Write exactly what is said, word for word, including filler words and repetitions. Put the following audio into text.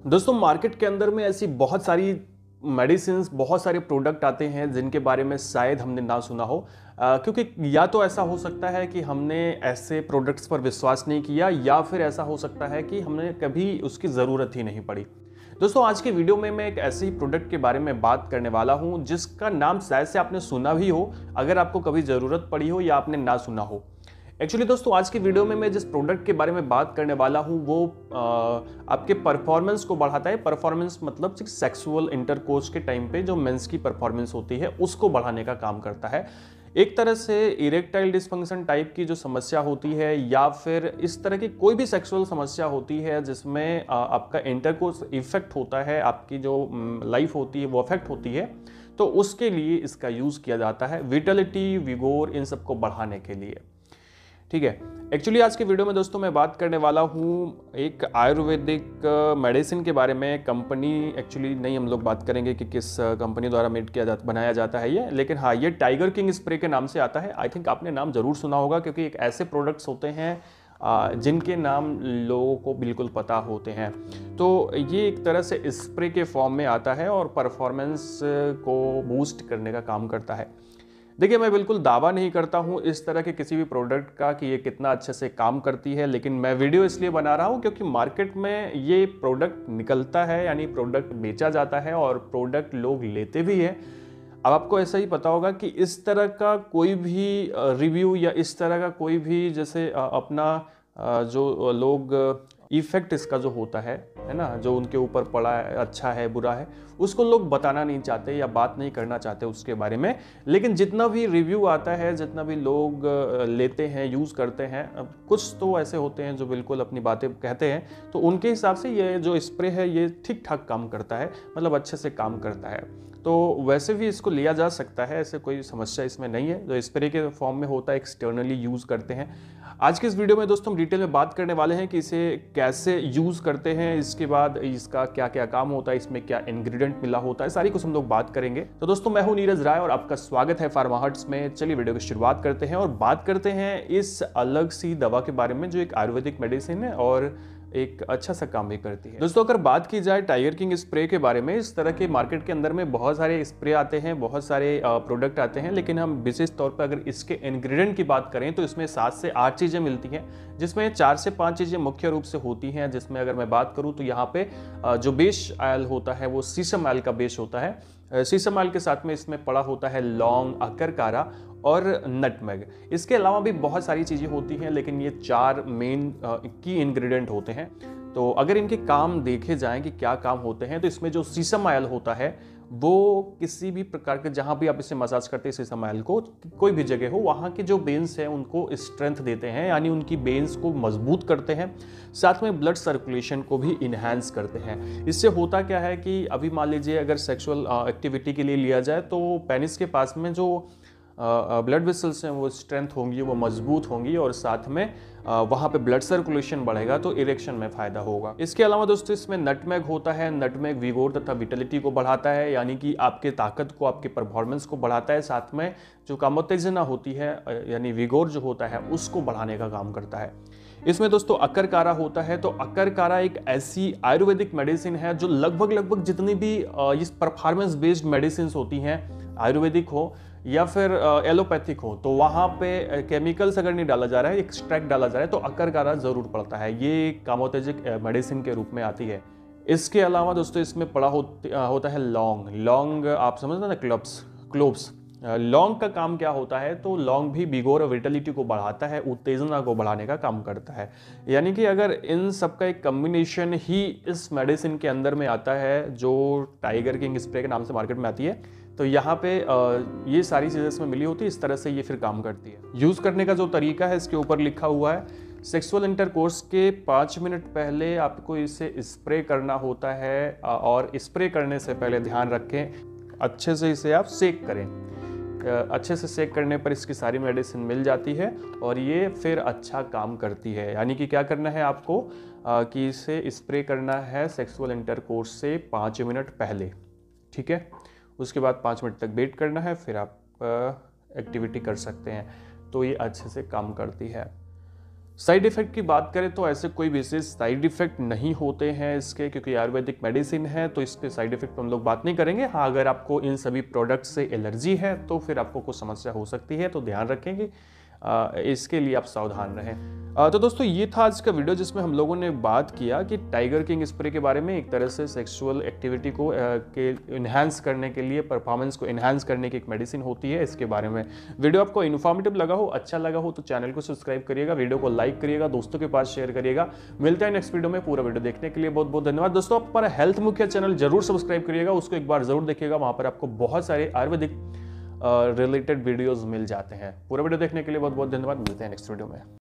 दोस्तों मार्केट के अंदर में ऐसी बहुत सारी मेडिसिन्स, बहुत सारे प्रोडक्ट आते हैं जिनके बारे में शायद हमने ना सुना हो। अ, क्योंकि या तो ऐसा हो सकता है कि हमने ऐसे प्रोडक्ट्स पर विश्वास नहीं किया, या फिर ऐसा हो सकता है कि हमने कभी उसकी ज़रूरत ही नहीं पड़ी। दोस्तों आज के वीडियो में मैं एक ऐसे ही प्रोडक्ट के बारे में बात करने वाला हूं जिसका नाम शायद से आपने सुना भी हो, अगर आपको कभी ज़रूरत पड़ी हो या आपने ना सुना हो। एक्चुअली दोस्तों आज की वीडियो में मैं जिस प्रोडक्ट के बारे में बात करने वाला हूं वो आ, आपके परफॉर्मेंस को बढ़ाता है। परफॉर्मेंस मतलब सेक्सुअल इंटरकोर्स के टाइम पे जो मेंस की परफॉर्मेंस होती है उसको बढ़ाने का काम करता है। एक तरह से इरेक्टाइल डिस्फंक्शन टाइप की जो समस्या होती है, या फिर इस तरह की कोई भी सेक्सुअल समस्या होती है जिसमें आ, आपका इंटरकोर्स इफेक्ट होता है, आपकी जो लाइफ होती है वो अफेक्ट होती है, तो उसके लिए इसका यूज़ किया जाता है, विटलिटी, विगोर, इन सबको बढ़ाने के लिए। ठीक है। एक्चुअली आज के वीडियो में दोस्तों मैं बात करने वाला हूँ एक आयुर्वेदिक मेडिसिन के बारे में। कंपनी एक्चुअली नहीं हम लोग बात करेंगे कि किस कंपनी द्वारा मेड किया जाता बनाया जाता है ये, लेकिन हाँ ये टाइगर किंग स्प्रे के नाम से आता है। आई थिंक आपने नाम जरूर सुना होगा, क्योंकि एक ऐसे प्रोडक्ट्स होते हैं जिनके नाम लोगों को बिल्कुल पता होते हैं। तो ये एक तरह से स्प्रे के फॉर्म में आता है और परफॉर्मेंस को बूस्ट करने का काम करता है। देखिए मैं बिल्कुल दावा नहीं करता हूँ इस तरह के किसी भी प्रोडक्ट का कि ये कितना अच्छे से काम करती है, लेकिन मैं वीडियो इसलिए बना रहा हूँ क्योंकि मार्केट में ये प्रोडक्ट निकलता है, यानी प्रोडक्ट बेचा जाता है और प्रोडक्ट लोग लेते भी हैं। अब आपको ऐसा ही पता होगा कि इस तरह का कोई भी रिव्यू या इस तरह का कोई भी जैसे अपना जो लोग इफेक्ट इसका जो होता है है ना, जो उनके ऊपर पड़ा है, अच्छा है बुरा है, उसको लोग बताना नहीं चाहते या बात नहीं करना चाहते उसके बारे में। लेकिन जितना भी रिव्यू आता है, जितना भी लोग लेते हैं, यूज़ करते हैं, कुछ तो ऐसे होते हैं जो बिल्कुल अपनी बातें कहते हैं, तो उनके हिसाब से ये जो स्प्रे है ये ठीक ठाक काम करता है, मतलब अच्छे से काम करता है। तो वैसे भी इसको लिया जा सकता है, ऐसे कोई समस्या इसमें नहीं है। जो स्प्रे के फॉर्म में होता है एक्सटर्नली यूज़ करते हैं। आज के इस वीडियो में दोस्तों हम डिटेल में बात करने वाले हैं कि इसे कैसे यूज़ करते हैं, इसके बाद इसका क्या क्या काम होता है, इसमें क्या इंग्रेडिएंट मिला होता है, सारी कुछ हम लोग बात करेंगे। तो दोस्तों मैं हूं नीरज राय और आपका स्वागत है फार्मा हर्ट्स में। चलिए वीडियो की शुरुआत करते हैं और बात करते हैं इस अलग सी दवा के बारे में जो एक आयुर्वेदिक मेडिसिन है और एक अच्छा सा काम भी करती है। दोस्तों अगर बात की जाए टाइगर किंग स्प्रे के बारे में, इस तरह के मार्केट के अंदर में बहुत सारे स्प्रे आते हैं, बहुत सारे प्रोडक्ट आते हैं, लेकिन हम विशेष तौर पर अगर इसके इंग्रेडिएंट की बात करें तो इसमें सात से आठ चीज़ें मिलती हैं, जिसमें चार से पाँच चीज़ें मुख्य रूप से होती हैं। जिसमें अगर मैं बात करूँ तो यहाँ पे जो बेस ऑयल होता है वो सीसम ऑयल का बेस होता है। सीसम ऑयल के साथ में इसमें पड़ा होता है लौंग, अकरकारा और नटमेग। इसके अलावा भी बहुत सारी चीज़ें होती हैं, लेकिन ये चार मेन की इंग्रेडिएंट होते हैं। तो अगर इनके काम देखे जाएं कि क्या काम होते हैं, तो इसमें जो सीसम ऑयल होता है वो किसी भी प्रकार के, जहाँ भी आप इसे मसाज करते हैं सीसम ऑयल को, कोई भी जगह हो, वहाँ के जो बेन्स हैं उनको स्ट्रेंथ देते हैं, यानी उनकी बेन्स को मजबूत करते हैं। साथ में ब्लड सर्कुलेशन को भी इन्हांस करते हैं। इससे होता क्या है कि अभी मान लीजिए अगर सेक्सुअल एक्टिविटी के लिए लिया जाए तो पेनिस के पास में जो ब्लड वेसल्स हैं वो स्ट्रेंथ होंगी, वो मजबूत होंगी, और साथ में वहाँ पे ब्लड सर्कुलेशन बढ़ेगा तो इरेक्शन में फ़ायदा होगा। इसके अलावा दोस्तों इसमें नटमेग होता है। नटमेग विगोर तथा विटलिटी को बढ़ाता है, यानी कि आपके ताकत को, आपके परफॉर्मेंस को बढ़ाता है। साथ में जो कामोत्तेजना होती है यानी विगोर जो होता है उसको बढ़ाने का काम करता है। इसमें दोस्तों अकरकारा होता है। तो अकरकारा एक ऐसी आयुर्वेदिक मेडिसिन है जो लगभग लगभग जितनी भी इस परफॉर्मेंस बेस्ड मेडिसिन होती हैं, आयुर्वेदिक हो या फिर एलोपैथिक हो, तो वहाँ पे केमिकल्स अगर नहीं डाला जा रहा है, एक्सट्रैक्ट डाला जा रहा है, तो अकरकारा जरूर पड़ता है। ये कामोत्तेजक मेडिसिन के रूप में आती है। इसके अलावा दोस्तों इसमें पड़ा हो, होता है लौंग। लौंग आप समझते ना, क्लोव्स क्लोव्स लौंग का काम क्या होता है, तो लौंग भी विगोर और विटलिटी को बढ़ाता है, उत्तेजना को बढ़ाने का काम करता है। यानी कि अगर इन सब का एक कम्बिनेशन ही इस मेडिसिन के अंदर में आता है जो टाइगर किंग स्प्रे के नाम से मार्केट में आती है, तो यहाँ पे ये सारी चीज़ें इसमें मिली होती है, इस तरह से ये फिर काम करती है। यूज़ करने का जो तरीका है इसके ऊपर लिखा हुआ है, सेक्सुअल इंटरकोर्स के पाँच मिनट पहले आपको इसे स्प्रे करना होता है, और स्प्रे करने से पहले ध्यान रखें अच्छे से इसे आप सेक करें। अच्छे से सेक करने पर इसकी सारी मेडिसिन मिल जाती है और ये फिर अच्छा काम करती है। यानी कि क्या करना है आपको कि इसे स्प्रे करना है सेक्सुअल इंटरकोर्स से पाँच मिनट पहले, ठीक है। उसके बाद पाँच मिनट तक वेट करना है, फिर आप एक्टिविटी कर सकते हैं। तो ये अच्छे से काम करती है। साइड इफेक्ट की बात करें तो ऐसे कोई विशेष साइड इफेक्ट नहीं होते हैं इसके, क्योंकि आयुर्वेदिक मेडिसिन है तो इसके साइड इफेक्ट हम लोग बात नहीं करेंगे। हाँ, अगर आपको इन सभी प्रोडक्ट से एलर्जी है तो फिर आपको कुछ समस्या हो सकती है, तो ध्यान रखेंगे, इसके लिए आप सावधान रहें। तो दोस्तों, ये था आज का वीडियो जिसमें हम लोगों ने बात किया कि टाइगर किंग स्प्रे के बारे में। एक तरह से सेक्सुअल एक्टिविटी को के इन्हांस करने के लिए, परफॉर्मेंस को इन्हांस करने की एक मेडिसिन होती है, इसके बारे में। वीडियो आपको इन्फॉर्मेटिव लगा हो, अच्छा लगा हो तो चैनल को सब्सक्राइब करिएगा, वीडियो को लाइक करिएगा, दोस्तों के पास शेयर करिएगा। मिलते हैं नेक्स्ट वीडियो में। पूरा वीडियो देखने के लिए बहुत बहुत धन्यवाद। दोस्तों, आप हमारा हेल्थ मुख्य चैनल जरूर सब्सक्राइब करिएगा, उसको एक बार जरूर देखिएगा, वहां पर आपको बहुत सारे आयुर्वेदिक रिलेटेड वीडियोस मिल जाते हैं। पूरा वीडियो देखने के लिए बहुत बहुत धन्यवाद। मिलते हैं नेक्स्ट वीडियो में।